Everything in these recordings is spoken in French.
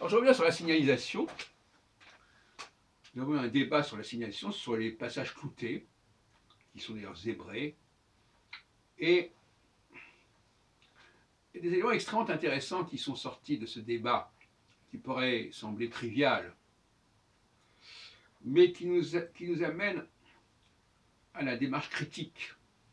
Alors je reviens sur la signalisation. Nous avons un débat sur la signalisation, sur les passages cloutés, qui sont d'ailleurs zébrés, et il y a des éléments extrêmement intéressants qui sont sortis de ce débat, qui pourrait sembler trivial, mais qui nous amènent à la démarche critique.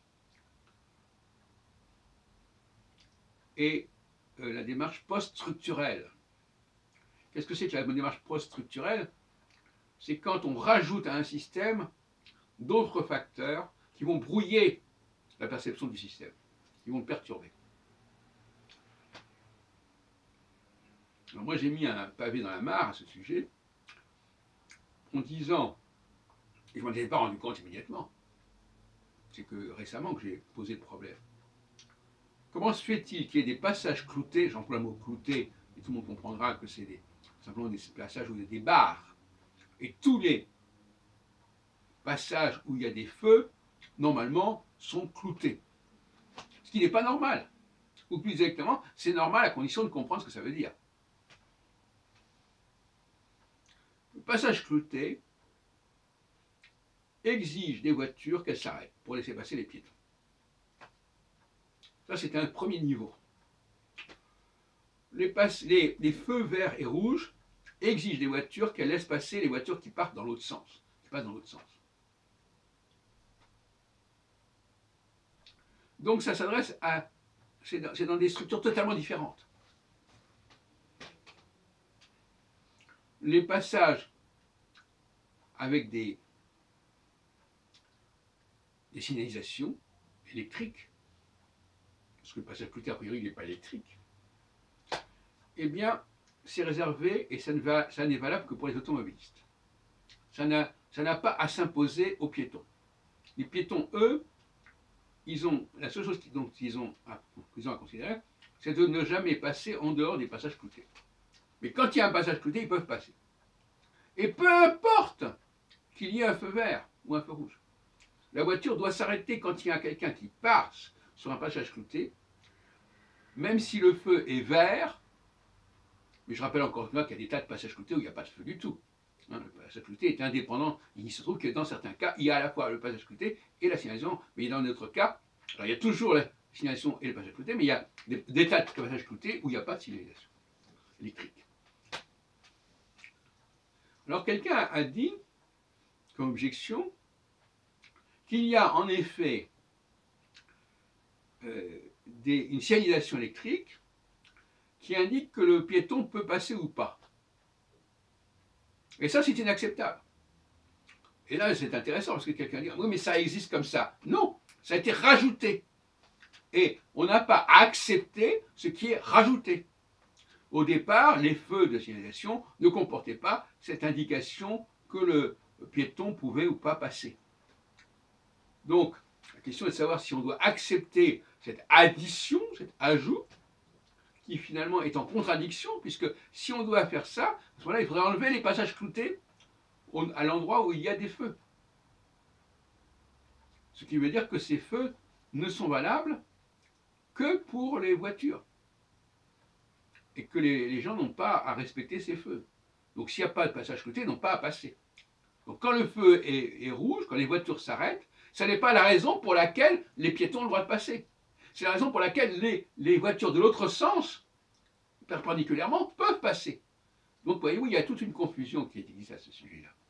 Et la démarche post-structurelle. Qu'est-ce que c'est que la démarche post-structurelle? C'est quand on rajoute à un système d'autres facteurs qui vont brouiller la perception du système, qui vont le perturber. Alors moi j'ai mis un pavé dans la mare à ce sujet, en disant, et je m'en étais pas rendu compte immédiatement, c'est que récemment que j'ai posé le problème. Comment se fait-il qu'il y ait des passages cloutés, j'emploie le mot clouté, et tout le monde comprendra que c'est simplement des passages où il y a des barres, et tous les passages où il y a des feux, normalement, sont cloutés. Ce qui n'est pas normal. Ou plus exactement, c'est normal à condition de comprendre ce que ça veut dire. Le passage clouté exige des voitures qu'elles s'arrêtent pour laisser passer les piétons. Ça, c'est un premier niveau. Les feux verts et rouges exigent des voitures qu'elles laissent passer les voitures qui partent dans l'autre sens, qui passent dans l'autre sens. Donc ça s'adresse à... C'est dans des structures totalement différentes. Les passages avec des signalisations électriques, parce que le passage clouté, a priori, il n'est pas électrique, eh bien, c'est réservé et ça n'est valable que pour les automobilistes. Ça n'a pas à s'imposer aux piétons. Les piétons, eux, la seule chose qu'ils ont à considérer, c'est de ne jamais passer en dehors des passages cloutés. Mais quand il y a un passage clouté, ils peuvent passer. Et peu importe qu'il y ait un feu vert ou un feu rouge. La voiture doit s'arrêter quand il y a quelqu'un qui passe sur un passage clouté, même si le feu est vert. Mais je rappelle encore une fois qu'il y a des tas de passages cloutés où il n'y a pas de feu du tout. Le passage clouté est indépendant. Il se trouve que dans certains cas, il y a à la fois le passage clouté et la signalisation, mais dans d'autres cas, alors il y a toujours la signalisation et le passage clouté, mais il y a des tas de passages cloutés où il n'y a pas de signalisation électrique. Alors quelqu'un a dit, comme objection, qu'il y a en effet une signalisation électrique qui indique que le piéton peut passer ou pas. Et ça, c'est inacceptable. Et là, c'est intéressant, parce que quelqu'un dit « Oui, mais ça existe comme ça ». Non, ça a été rajouté. Et on n'a pas accepté ce qui est rajouté. Au départ, les feux de signalisation ne comportaient pas cette indication que le piéton pouvait ou pas passer. Donc, la question est de savoir si on doit accepter cette addition, cet ajout, qui finalement est en contradiction, puisque si on doit faire ça, à ce moment-là, il faudrait enlever les passages cloutés à l'endroit où il y a des feux. Ce qui veut dire que ces feux ne sont valables que pour les voitures. Et que les gens n'ont pas à respecter ces feux. Donc s'il n'y a pas de passage clouté, ils n'ont pas à passer. Donc quand le feu est rouge, quand les voitures s'arrêtent, ça n'est pas la raison pour laquelle les piétons ont le droit de passer. C'est la raison pour laquelle les voitures de l'autre sens, perpendiculairement, peuvent passer. Donc voyez-vous, il y a toute une confusion qui existe à ce sujet-là.